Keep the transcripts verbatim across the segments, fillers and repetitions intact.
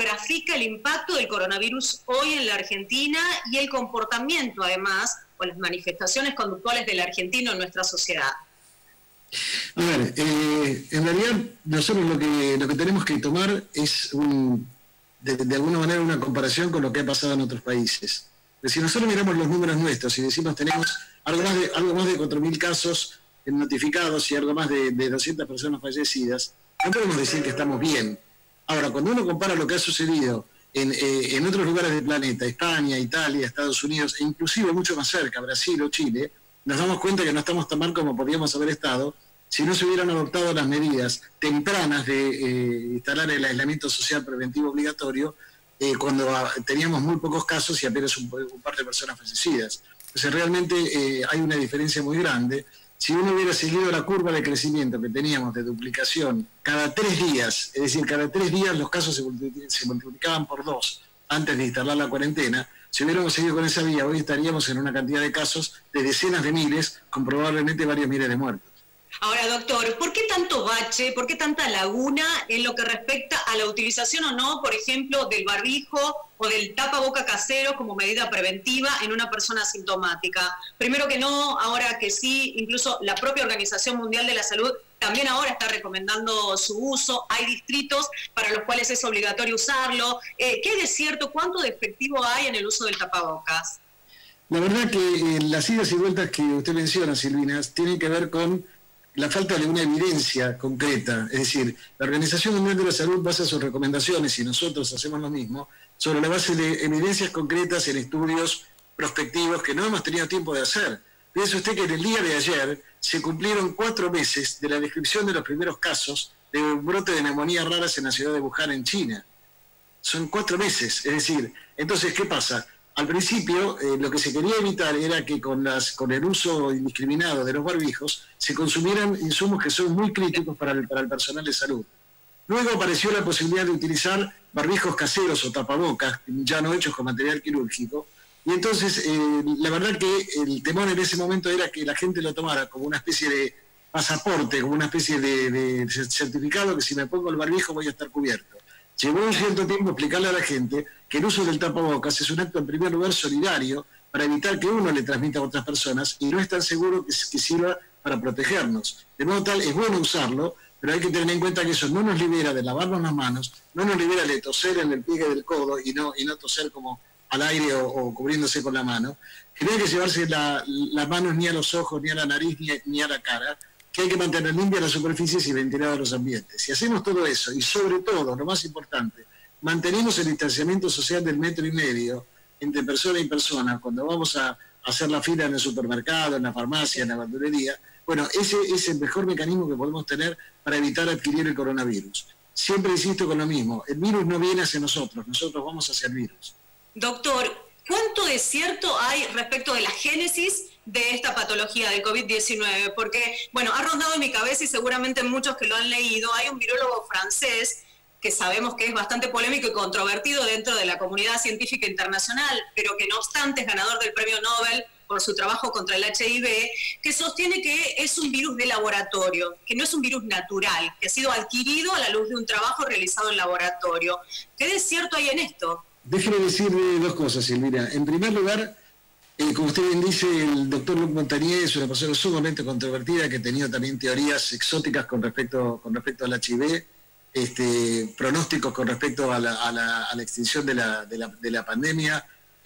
grafica el impacto del coronavirus hoy en la Argentina y el comportamiento, además, o las manifestaciones conductuales del argentino en nuestra sociedad. A ver, eh, en realidad nosotros lo que, lo que tenemos que tomar es un, de, de alguna manera una comparación con lo que ha pasado en otros países. Pero si nosotros miramos los números nuestros y decimos tenemos algo más de, algo más de cuatro mil casos notificados y algo más de, de doscientas personas fallecidas, no podemos decir que estamos bien. Ahora, cuando uno compara lo que ha sucedido en, eh, en otros lugares del planeta, España, Italia, Estados Unidos, e inclusive mucho más cerca, Brasil o Chile, nos damos cuenta que no estamos tan mal como podríamos haber estado si no se hubieran adoptado las medidas tempranas de eh, instalar el aislamiento social preventivo obligatorio eh, cuando a, teníamos muy pocos casos y apenas un, un par de personas fallecidas. Entonces realmente eh, hay una diferencia muy grande. Si uno hubiera seguido la curva de crecimiento que teníamos de duplicación cada tres días, es decir, cada tres días los casos se, se multiplicaban por dos antes de instalar la cuarentena, si hubiéramos seguido con esa vía, hoy estaríamos en una cantidad de casos de decenas de miles, con probablemente varios miles de muertos. Ahora, doctor, ¿por qué tanto bache, por qué tanta laguna en lo que respecta a la utilización o no, por ejemplo, del barbijo o del tapaboca casero como medida preventiva en una persona asintomática? Primero que no, ahora que sí, incluso la propia Organización Mundial de la Salud también ahora está recomendando su uso. Hay distritos para los cuales es obligatorio usarlo. Eh, ¿Qué es cierto? ¿Cuánto de efectivo hay en el uso del tapabocas? La verdad que eh, las idas y vueltas que usted menciona, Silvina, tienen que ver con la falta de una evidencia concreta. Es decir, la Organización Mundial de la Salud basa sus recomendaciones, y nosotros hacemos lo mismo, sobre la base de evidencias concretas en estudios prospectivos que no hemos tenido tiempo de hacer. Piense usted que en el día de ayer se cumplieron cuatro meses de la descripción de los primeros casos de un brote de neumonía raras en la ciudad de Wuhan, en China. Son cuatro meses, es decir, entonces, ¿qué pasa? Al principio, eh, lo que se quería evitar era que con, las, con el uso indiscriminado de los barbijos se consumieran insumos que son muy críticos para el, para el personal de salud. Luego apareció la posibilidad de utilizar barbijos caseros o tapabocas, ya no hechos con material quirúrgico, y entonces eh, la verdad que el temor en ese momento era que la gente lo tomara como una especie de pasaporte, como una especie de, de certificado que si me pongo el barbijo voy a estar cubierto. Llevó un cierto tiempo explicarle a la gente que el uso del tapabocas es un acto en primer lugar solidario para evitar que uno le transmita a otras personas y no es tan seguro que, que sirva para protegernos. De modo tal, es bueno usarlo, pero hay que tener en cuenta que eso no nos libera de lavarnos las manos, no nos libera de toser en el pliegue del codo y no, y no toser como al aire o, o cubriéndose con la mano, que no hay que llevarse la, las manos ni a los ojos, ni a la nariz, ni a, ni a la cara, que hay que mantener limpias las superficies y ventilados los ambientes. Si hacemos todo eso, y sobre todo, lo más importante, mantenemos el distanciamiento social del metro y medio entre persona y persona, cuando vamos a hacer la fila en el supermercado, en la farmacia, en la verdulería, bueno, ese es el mejor mecanismo que podemos tener para evitar adquirir el coronavirus. Siempre insisto con lo mismo, el virus no viene hacia nosotros, nosotros vamos hacia el virus. Doctor, ¿cuánto de cierto hay respecto de la génesis de esta patología del COVID diecinueve? Porque, bueno, ha rondado en mi cabeza y seguramente muchos que lo han leído, hay un virólogo francés que sabemos que es bastante polémico y controvertido dentro de la comunidad científica internacional, pero que no obstante es ganador del premio Nobel por su trabajo contra el H I V, que sostiene que es un virus de laboratorio, que no es un virus natural, que ha sido adquirido a la luz de un trabajo realizado en laboratorio. ¿Qué de cierto hay en esto? Déjeme decirle dos cosas, Silvina. En primer lugar, eh, como usted bien dice, el doctor Luc Montagnier es una persona sumamente controvertida que ha tenido también teorías exóticas con respecto, con respecto al H I V, este, pronósticos con respecto a la, a la, a la extinción de la, de la, de la pandemia,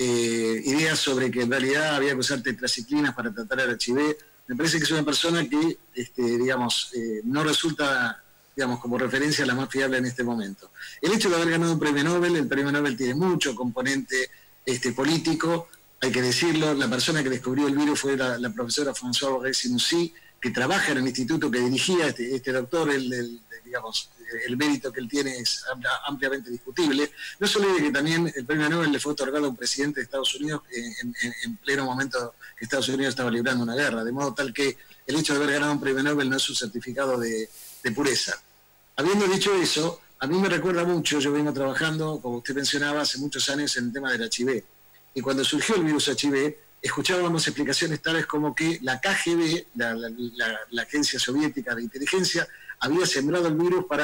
eh, ideas sobre que en realidad había que usar tetraciclinas para tratar el H I V. Me parece que es una persona que, este, digamos, eh, no resulta, digamos, como referencia la más fiable en este momento. El hecho de haber ganado un premio Nobel, el premio Nobel tiene mucho componente este, político, hay que decirlo. La persona que descubrió el virus fue la, la profesora Françoise Borges-Sinoussi, que trabaja en el instituto que dirigía este, este doctor, el, el, digamos, el mérito que él tiene es ampliamente discutible. No se olvide que también el premio Nobel le fue otorgado a un presidente de Estados Unidos en, en, en pleno momento que Estados Unidos estaba librando una guerra, de modo tal que el hecho de haber ganado un premio Nobel no es un certificado de, de pureza. Habiendo dicho eso, a mí me recuerda mucho, yo vengo trabajando, como usted mencionaba, hace muchos años en el tema del H I V, y cuando surgió el virus H I V, escuchábamos explicaciones tales como que la K G B, la, la, la, la Agencia Soviética de Inteligencia, había sembrado el virus para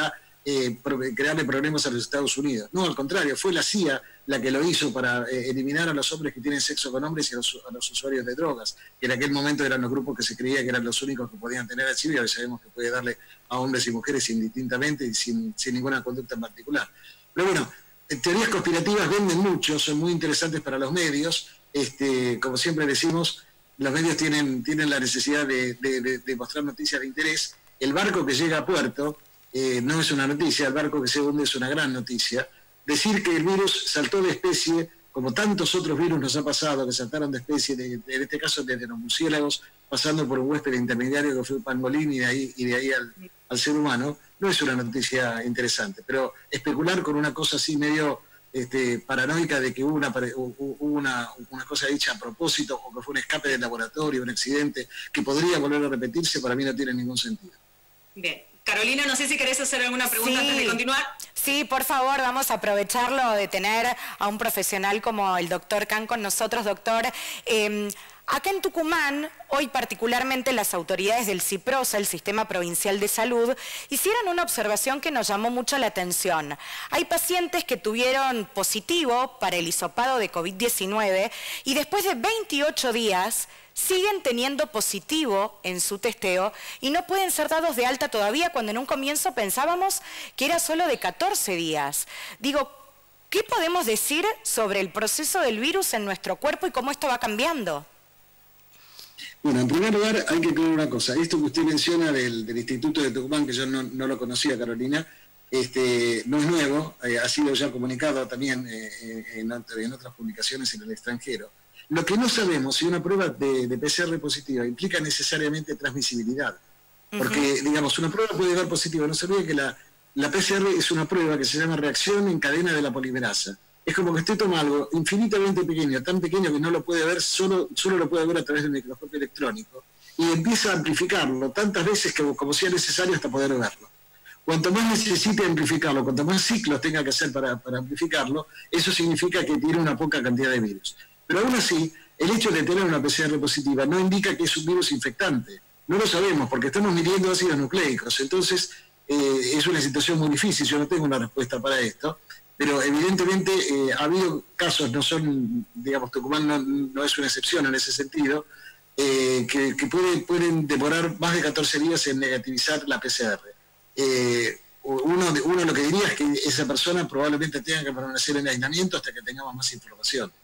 eh, crearle problemas a los Estados Unidos. No, al contrario, fue la C I A la que lo hizo para eh, eliminar a los hombres que tienen sexo con hombres y a los, a los usuarios de drogas, que en aquel momento eran los grupos que se creía que eran los únicos que podían tener el SIDA, y hoy sabemos que puede darle a hombres y mujeres indistintamente y sin, sin ninguna conducta en particular. Pero bueno, teorías conspirativas venden mucho, son muy interesantes para los medios. Este, como siempre decimos, los medios tienen, tienen la necesidad de, de, de, de mostrar noticias de interés. El barco que llega a puerto eh, no es una noticia, el barco que se hunde es una gran noticia. Decir que el virus saltó de especie, como tantos otros virus nos ha pasado, que saltaron de especie, de, de, en este caso desde los murciélagos, pasando por un huésped intermediario que fue el pangolín y de ahí, y de ahí al, al ser humano, no es una noticia interesante. Pero especular con una cosa así medio este, paranoica de que hubo, una, hubo una, una cosa dicha a propósito o que fue un escape del laboratorio, un accidente, que podría volver a repetirse, para mí no tiene ningún sentido. Bien. Carolina, no sé si querés hacer alguna pregunta sí, antes de continuar. Sí, por favor, vamos a aprovecharlo de tener a un profesional como el doctor Khan con nosotros. Doctor, eh, acá en Tucumán, hoy particularmente las autoridades del CIPROSA, el Sistema Provincial de Salud, hicieron una observación que nos llamó mucho la atención. Hay pacientes que tuvieron positivo para el hisopado de COVID diecinueve y después de veintiocho días siguen teniendo positivo en su testeo y no pueden ser dados de alta todavía, cuando en un comienzo pensábamos que era solo de catorce días. Digo, ¿qué podemos decir sobre el proceso del virus en nuestro cuerpo y cómo esto va cambiando? Bueno, en primer lugar hay que aclarar una cosa. Esto que usted menciona del, del Instituto de Tucumán, que yo no, no lo conocía, Carolina, este, no es nuevo, eh, ha sido ya comunicado también eh, en, en otras publicaciones en el extranjero. Lo que no sabemos si una prueba de, de P C R positiva implica necesariamente transmisibilidad. Porque, uh-huh. digamos, una prueba puede dar positiva. No se olvide que la, la P C R es una prueba que se llama reacción en cadena de la polimerasa. Es como que usted toma algo infinitamente pequeño, tan pequeño que no lo puede ver, solo, solo lo puede ver a través del microscopio electrónico, y empieza a amplificarlo tantas veces que, como sea necesario hasta poder verlo. Cuanto más necesite amplificarlo, cuanto más ciclos tenga que hacer para, para amplificarlo, eso significa que tiene una poca cantidad de virus. Pero aún así, el hecho de tener una P C R positiva no indica que es un virus infectante. No lo sabemos porque estamos midiendo ácidos nucleicos. Entonces, eh, es una situación muy difícil. Yo no tengo una respuesta para esto. Pero evidentemente eh, ha habido casos, no son, digamos, Tucumán no, no es una excepción en ese sentido, eh, que, que puede, pueden demorar más de catorce días en negativizar la P C R. Eh, uno, uno lo que diría es que esa persona probablemente tenga que permanecer en aislamiento hasta que tengamos más información.